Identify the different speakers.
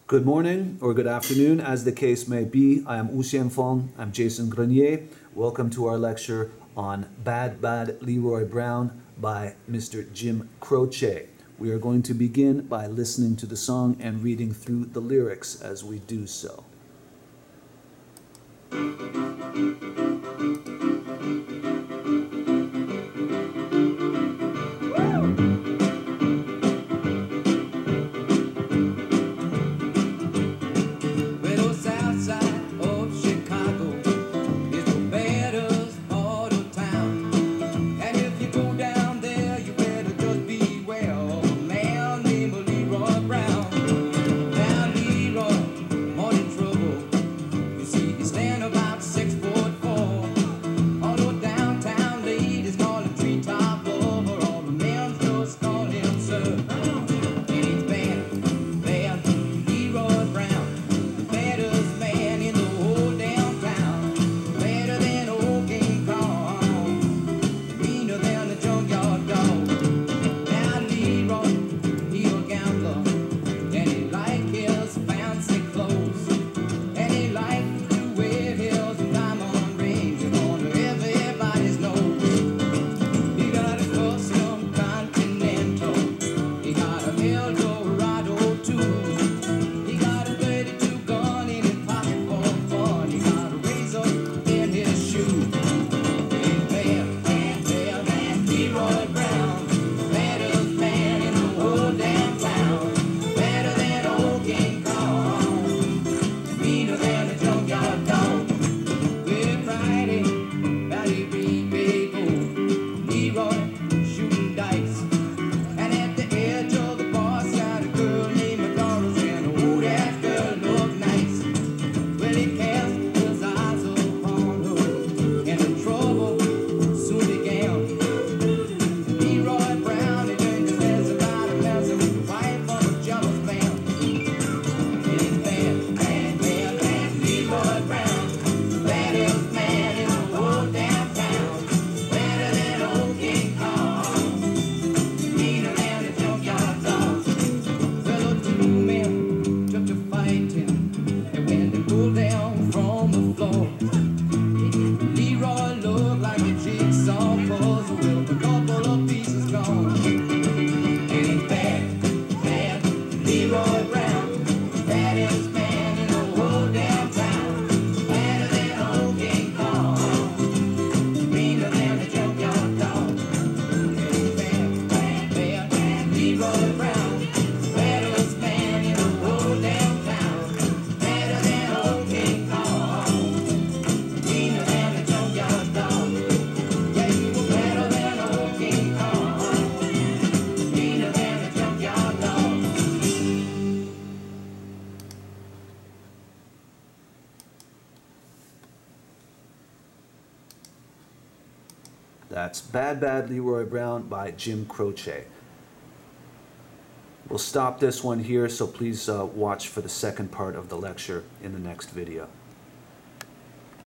Speaker 1: Good morning or good afternoon, as the case may be. I am Usien Fong. I'm Jason Grenier. Welcome to our lecture on Bad Leroy Brown by Mr. Jim Croce. We are going to begin by listening to the song and reading through the lyrics as we do so. That's Bad Leroy Brown by Jim Croce. We'll stop this one here, so please watch for the second part of the lecture in the next video.